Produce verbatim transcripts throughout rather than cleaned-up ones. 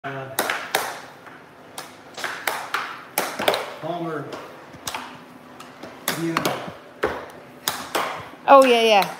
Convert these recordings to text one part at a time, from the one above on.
Uh, Palmer, Vienna. Oh, yeah, yeah.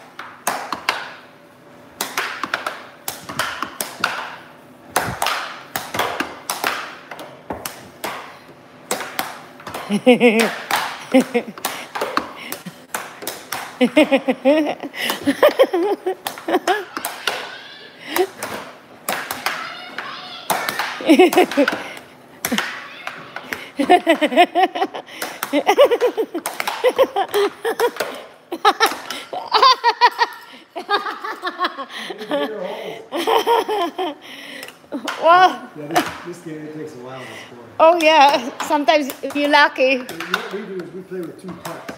Well, yeah, this, this game it takes a while to score. Oh yeah, sometimes if you're lucky. What we do is we play with two putts.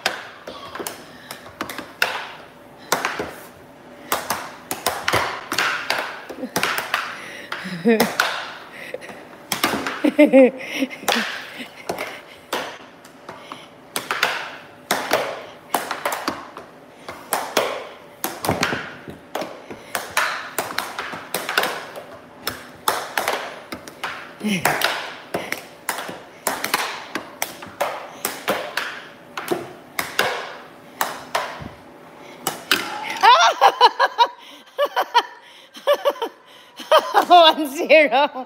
One zero.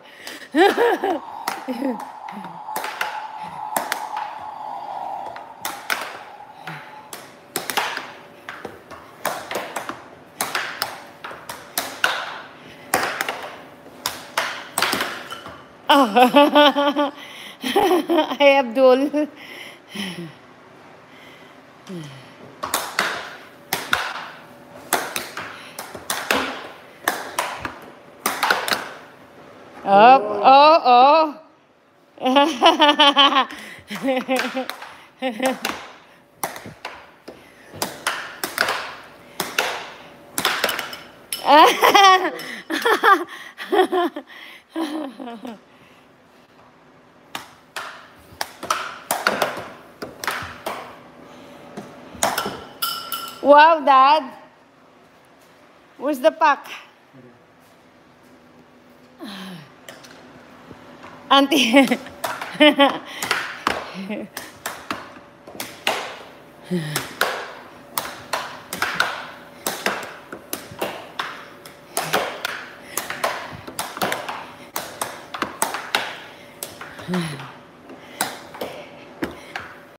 Oh. Hi, Abdul. Oh, oh, oh. Wow, Dad. Where's the puck? Auntie.